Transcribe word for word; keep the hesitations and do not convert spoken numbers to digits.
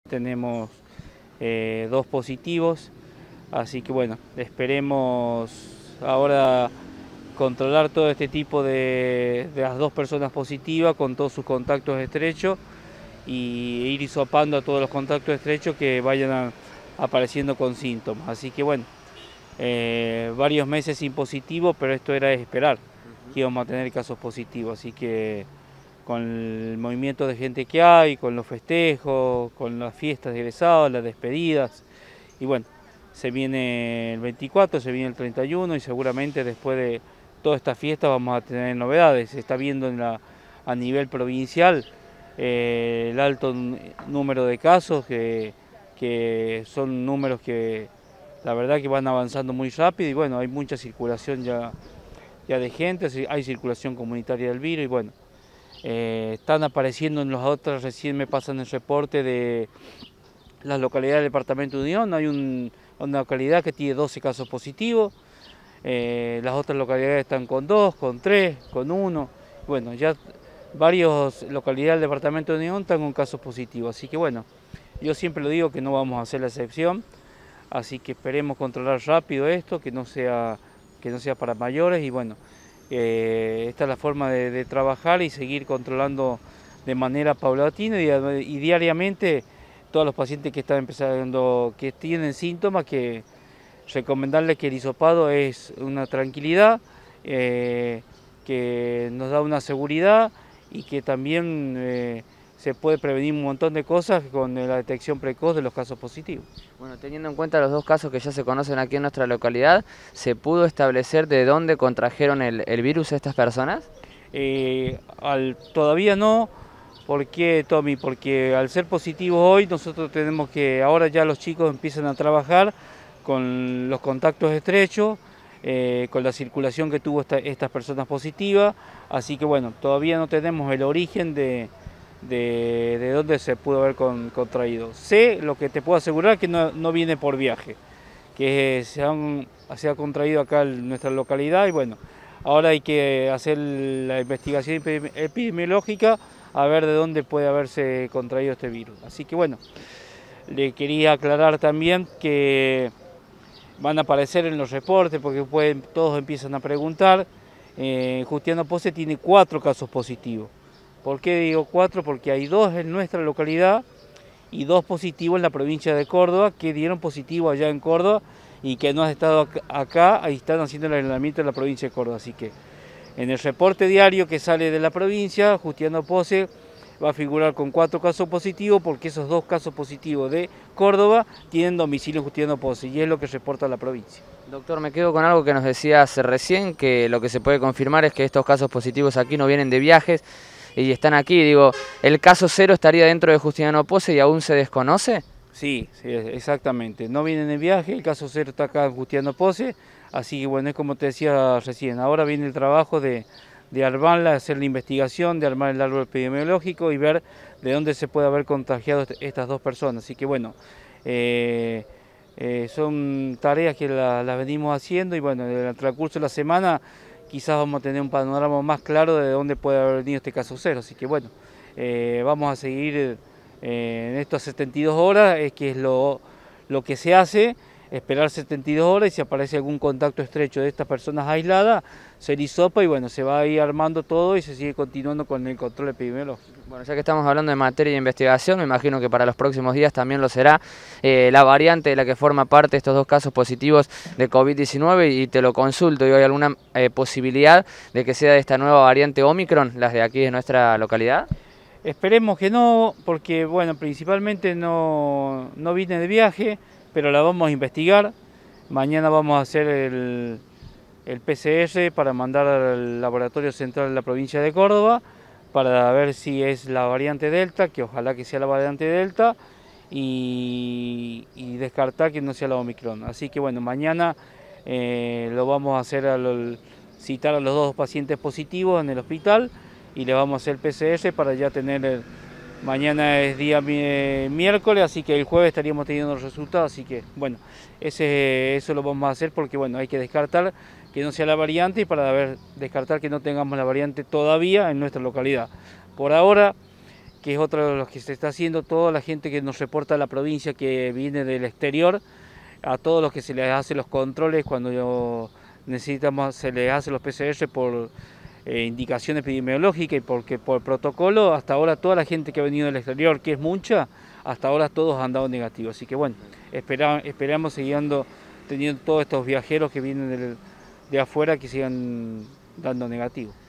Tenemos eh, dos positivos, así que bueno, esperemos ahora controlar todo este tipo de, de las dos personas positivas con todos sus contactos estrechos y ir hisopando a todos los contactos estrechos que vayan a, apareciendo con síntomas. Así que bueno, eh, varios meses sin positivo, pero esto era de esperar que íbamos a tener casos positivos, así que con el movimiento de gente que hay, con los festejos, con las fiestas de egresados, las despedidas, y bueno, se viene el veinticuatro, se viene el treinta y uno y seguramente después de toda esta fiesta vamos a tener novedades. Se está viendo en la, a nivel provincial eh, el alto número de casos, que, que son números que la verdad que van avanzando muy rápido y bueno, hay mucha circulación ya, ya de gente, hay circulación comunitaria del virus y bueno, Eh, están apareciendo en las otras, recién me pasan el reporte de las localidades del departamento de Unión, hay un, una localidad que tiene doce casos positivos, eh, las otras localidades están con dos, con tres, con uno, bueno, ya varias localidades del departamento de Unión están con casos positivos, así que bueno, yo siempre lo digo que no vamos a hacer la excepción, así que esperemos controlar rápido esto, que no sea, que no sea para mayores y bueno, Eh, esta es la forma de, de trabajar y seguir controlando de manera paulatina y, y diariamente todos los pacientes que están empezando, que tienen síntomas, que recomendarles que el hisopado es una tranquilidad, eh, que nos da una seguridad y que también eh, se puede prevenir un montón de cosas con la detección precoz de los casos positivos. Bueno, teniendo en cuenta los dos casos que ya se conocen aquí en nuestra localidad, ¿se pudo establecer de dónde contrajeron el, el virus estas personas? Eh, al, todavía no. ¿Por qué, Tommy? Porque al ser positivos hoy, nosotros tenemos que, ahora ya los chicos empiezan a trabajar con los contactos estrechos, eh, con la circulación que tuvo esta, estas personas positivas, así que bueno, todavía no tenemos el origen de, de, de dónde se pudo haber con, contraído. Sé, lo que te puedo asegurar, que no, no viene por viaje, que se, han, se ha contraído acá en nuestra localidad y bueno, ahora hay que hacer la investigación epidemiológica a ver de dónde puede haberse contraído este virus. Así que bueno, le quería aclarar también que van a aparecer en los reportes porque pueden, todos empiezan a preguntar. Eh, Justiano Pose tiene cuatro casos positivos. ¿Por qué digo cuatro? Porque hay dos en nuestra localidad y dos positivos en la provincia de Córdoba que dieron positivo allá en Córdoba y que no han estado acá, ahí están haciendo el aislamiento en la provincia de Córdoba. Así que en el reporte diario que sale de la provincia, Justiano Pose va a figurar con cuatro casos positivos porque esos dos casos positivos de Córdoba tienen domicilio en Justiano Pose y es lo que reporta la provincia. Doctor, me quedo con algo que nos decías recién, que lo que se puede confirmar es que estos casos positivos aquí no vienen de viajes y están aquí. Digo, ¿el caso cero estaría dentro de Justiano Pose y aún se desconoce? Sí, sí, exactamente. No vienen de viaje, el caso cero está acá en Justiano Pose, así que bueno, es como te decía recién, ahora viene el trabajo de, de armarla, hacer la investigación, de armar el árbol epidemiológico y ver de dónde se puede haber contagiado estas dos personas. Así que bueno, eh, eh, son tareas que las la venimos haciendo y bueno, en el transcurso de la semana quizás vamos a tener un panorama más claro de dónde puede haber venido este caso cero. Así que bueno, eh, vamos a seguir eh, en estas setenta y dos horas, es que es lo, lo que se hace, esperar setenta y dos horas y si aparece algún contacto estrecho de estas personas aisladas, se hisopa y bueno, se va a ir armando todo y se sigue continuando con el control epidemiológico. Bueno, ya que estamos hablando de materia de investigación, me imagino que para los próximos días también lo será eh, la variante de la que forma parte estos dos casos positivos de COVID diecinueve y te lo consulto, ¿hay alguna eh, posibilidad de que sea de esta nueva variante Omicron, las de aquí de nuestra localidad? Esperemos que no, porque bueno, principalmente no, no vine de viaje, pero la vamos a investigar. Mañana vamos a hacer el, el P C R para mandar al laboratorio central de la provincia de Córdoba para ver si es la variante Delta, que ojalá que sea la variante Delta, y, y descartar que no sea la Omicron. Así que bueno, mañana eh, lo vamos a hacer, a lo, citar a los dos pacientes positivos en el hospital y le vamos a hacer el P C R para ya tener, el, mañana es día miércoles, así que el jueves estaríamos teniendo los resultados, así que bueno, ese, eso lo vamos a hacer porque bueno, hay que descartar que no sea la variante y para ver, descartar que no tengamos la variante todavía en nuestra localidad. Por ahora que es otro de los que se está haciendo. Toda la gente que nos reporta a la provincia que viene del exterior, a todos los que se les hace los controles cuando necesitamos, se les hace los P C R por eh, indicación epidemiológica y porque por protocolo, hasta ahora toda la gente que ha venido del exterior, que es mucha, hasta ahora todos han dado negativo. Así que bueno, espera, esperamos siguiendo teniendo todos estos viajeros que vienen del, de afuera que sigan dando negativo.